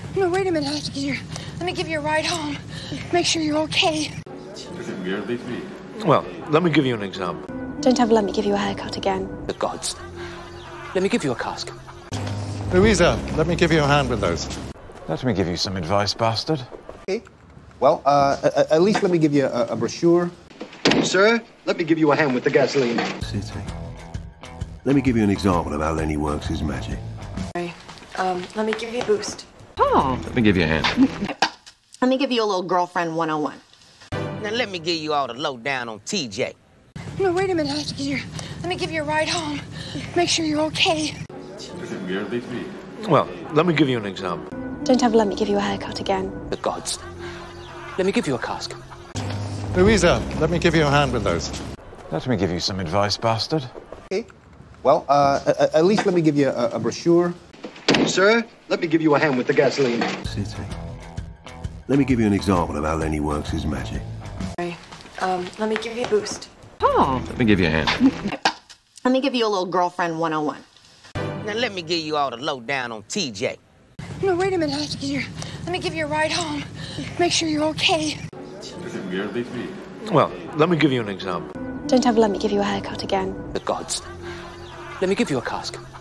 No, wait a minute. I have to get you. Let me give you a ride home. Make sure you're okay. Well, let me give you an example. Don't ever let me give you a haircut again. The gods. Let me give you a cask. Louisa, let me give you a hand with those. Let me give you some advice, bastard. Okay. Well, at least let me give you a brochure. Sir, let me give you a hand with the gasoline. City. Let me give you an example of how Lenny works his magic. Let me give you a boost. Let me give you a hand. Let me give you a little girlfriend 101. Now let me give you all the lowdown on TJ. No, wait a minute. I have to get you. Let me give you a ride home. Make sure you're okay. Well, let me give you an example. Don't ever let me give you a haircut again. The gods. Let me give you a cask. Louisa, let me give you a hand with those. Let me give you some advice, bastard. Okay. Well, at least let me give you a brochure. Sir, let me give you a hand with the gasoline. City. Let me give you an example of how Lenny works his magic. Let me give you a boost. Let me give you a hand. Let me give you a little girlfriend 101. Now let me give you all the lowdown on TJ. No, wait a minute. I have to get you. Let me give you a ride home. Make sure you're okay. Well, let me give you an example. Don't ever let me give you a haircut again. The gods. Let me give you a cask.